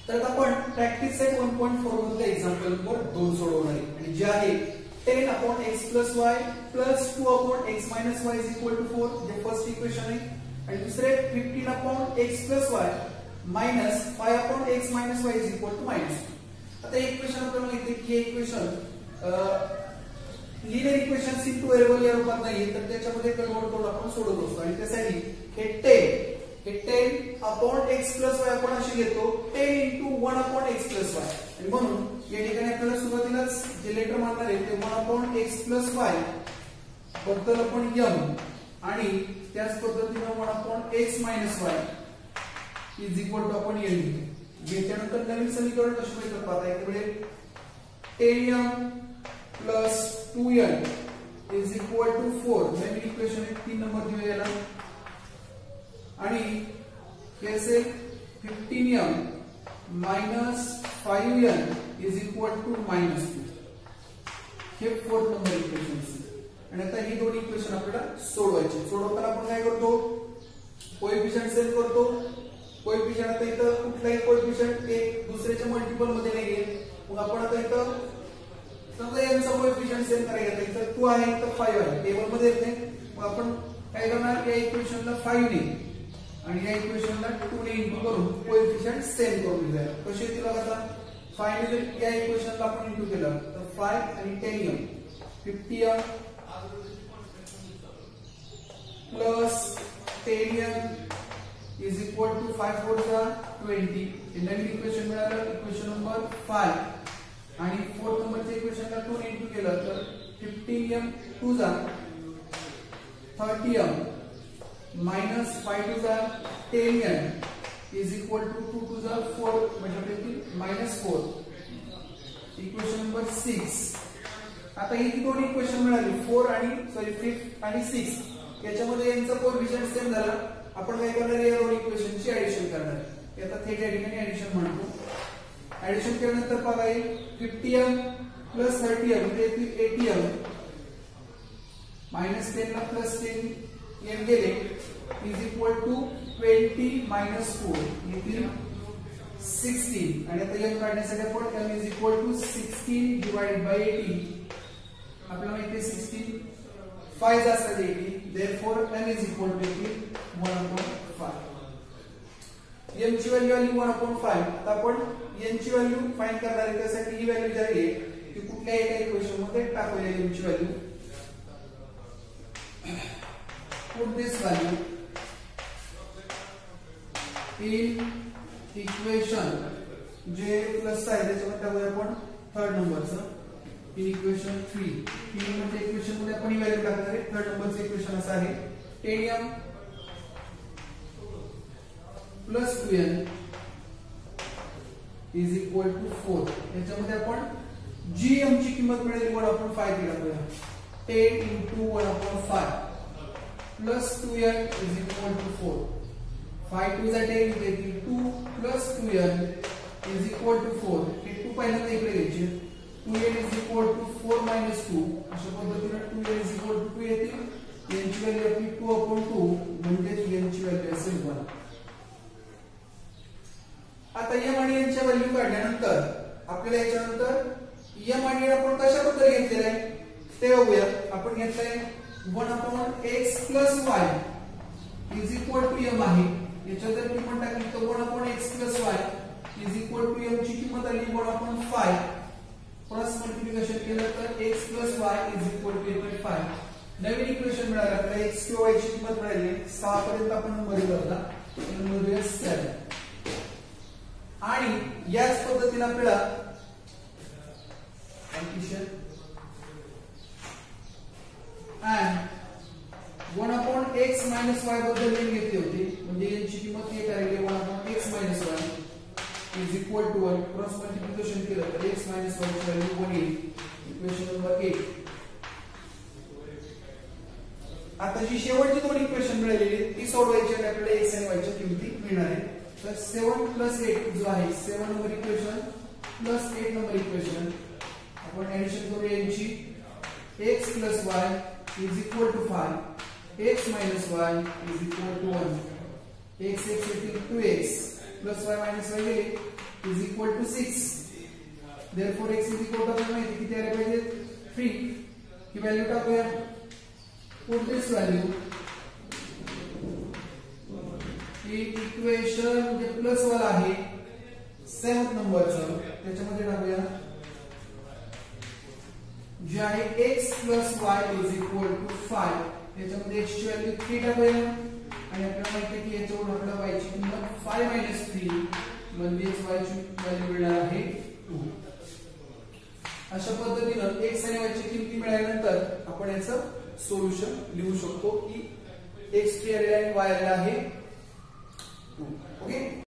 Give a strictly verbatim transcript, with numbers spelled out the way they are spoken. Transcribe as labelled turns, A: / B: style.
A: तर आपण practice set one point four मधले एक्झाम्पल नंबर दोन सोडवणार आहे आणि जे आहे ten upon x plus y plus two upon x minus y is equal to four जे फर्स्ट इक्वेशन आहे आणि दुसरे fifteen upon x plus y minus five upon x minus y is equal to minus two. आता equation आपल्याला माहिती आहे की हे equation linear equation in two variable या रूपात नाहीये तर त्याच्यामध्ये कन्वर्ट करून आपण सोडवत असतो आणि त्यासाठी हे टेन हे ten upon x plus y आपण असे घेतो ten into one upon x plus y आणि म्हणून या ठिकाणी आपल्याला सुरुवातीलाच जे लेटर मानणार आहे ते one upon x plus y बद्दल आपण एम आणि त्याच पद्धतीने one upon x minus y is equal to आपण एन घेतो. त्यानंतर नवीन समीकरण कसे मिळतात पाहता याकडे ten m plus two n is equal to four नवीन इक्वेशन तीन नंबर दिले याला आणि हे असेल fifteen m minus five n is equal to minus two हे फोर्थ नंबर इक्वेशन आणि आता ही दोन इक्वेशन आपल्याला सोडवायची. सोडवताना आपण काय करतो कोएफिशिएंट सेट करतो. कोएफिशिएंट आता इथं कुठलाही कोएफिशिएंट एक दुसऱ्याच्या मल्टिपल मध्ये नाही घेत मग आपण आता इथं समजा यांचा कोएफिशिएंट सेट करायचा इथं टू आहे इथं फाइव आहे टेबल मध्ये येत नाही मग आपण काय करणार या इक्वेशनला फाइव ने आणि या इक्वेशनला टू ने इंटू करून कोएफिशिएंट सेम करून घेऊया. कसे येतील आता फाइव ने जर या इक्वेशनला आपण इंटू केलं तर फाइव आणि ten m fifty m plus ten m is equal to five four जा ट्वेंटी नवीन इक्वेशन मिळालं इक्वेशन नंबर फाइव आणि फोर्थ नंबरच्या इक्वेशनला टू ने इंटू केलं तर फिफ्टीन एम टू जा thirty m minus five two जा ten m is equal to two two जा फोर म्हणजे minus four equation number six. आता ही दोन इक्वेशन मिळाली फोर आणि सॉरी फिफ्थ आणि सिक्स याच्यामध्ये यांचा कोएफिशिएंट सेम झाला आपण काय करणार या दोन इक्वेशनची ऍडिशन करणार आता थेट या ठिकाणी ऍडिशन म्हणतो. ऍडिशन केल्यानंतर बघा fifty m plus thirty m म्हणजे एटी एम मायनस टेन ला प्लस टेन एम गेले is equal to twenty minus four येतील सिक्स्टीन आणि आता एम काढण्यासाठी आपण m is equal to sixteen divided by eighty आपल्याला माहिती आहे सिक्स्टीन फाइव जास्त eighty therefore m is equal to one upon five. M ची व्हॅल्यू आली वन अपॉन फाइव. आता आपण एन ची व्हॅल्यू फाइंड करणार आहे त्यासाठी ही व्हॅल्यू जर आहे ती कुठल्याही एका इक्वेशन मध्ये टाकूया एम ची value put this value in equation जे प्लस आहे त्याच्यामध्ये टाकूया आपण थर्ड नंबरचं इन इक्वेशन थ्री तीन म्हणजे इक्वेशन मध्ये आपण ही व्हॅल्यू टाकणार आहे. थर्ड नंबरचं इक्वेशन असं आहे ten m plus two n is equal to four याच्यामध्ये आपण जी एम ची किंमत मिळेल वन अपॉन फाइव ती टाकूया ten into one upon five plus two n is equal to four five two जा टेन येतील two plus two n is equal to four हे टू पहिल्यांदा इकडे घ्यायचे two n is equal to four minus two अशा पद्धतीने two n is equal to two येतील n ची व्हॅल्यू आपली टू अपॉन टू म्हणजे एन ची व्हॅल्यू असेल वन. आता एम आणि एन च्या व्हॅल्यू काढल्यानंतर आपल्याला याच्यानंतर एम आणि एन आपण कशाबद्दल घेतलेलं आहे ते बघूया. आपण घेतलंय one upon x plus y is equal to m आहे याच्या जर किंमत टाकली तर one upon x plus y is equal to m ची किंमत आली one upon five cross multiplication केलं तर x plus y is equal to m five. नवीन इक्वेशन मिळालं आपल्याला एक्स किंवा वाय ची किंमत मिळाली सहा पर्यंत आपण नंबर दिला नंबर सेवन आणि याच पद्धतीने आपल्याला and one upon x minus y बद्दल लिहून घेतली होती म्हणजे यांची किंमत एक आहे one upon x minus y is equal to one cross multiplication केलं तर एक्स मायनस वाय ची व्हॅल्यू वन येईल इक्वेशन नंबर एट. आता जी शेवटची दोन इक्वेशन मिळालेली ती सोडवायची आणि आपल्याला एक्स आणि वाय च्या किमती मिळणार आहे. तर सेवन प्लस एट जो आहे seven number equation plus eight number equation आपण ऍडिशन करूया यांची x plus y is equal to five, x minus y is equal to one. x x येतील two x plus y minus y गेले is equal to six. Therefore x इज equal टू आपल्याला माहिती किती आले पाहिजे थ्री. ही व्हॅल्यू टाकूया. पुट दिस व्हॅल्यू ही इक्वेशन जे प्लस वाला आहे सेवन्थ नंबरचं त्याच्यामध्ये टाकूया जे आहे x plus y is equal to five. याच्यामध्ये x ची व्हॅल्यू थ्री टाकूया आणि आपल्याला माहिती आहे की याच्यावरून आपल्याला y ची किंमत फाइव मायनस थ्री म्हणजे y ची व्हॅल्यू मिळणार आहे टू. अशा पद्धतीनं x आणि y ची किमती मिळाल्यानंतर आपण याचं सोल्युशन लिहू शकतो की x थ्री आलेला आहे y आलेला आहे टू. ओके.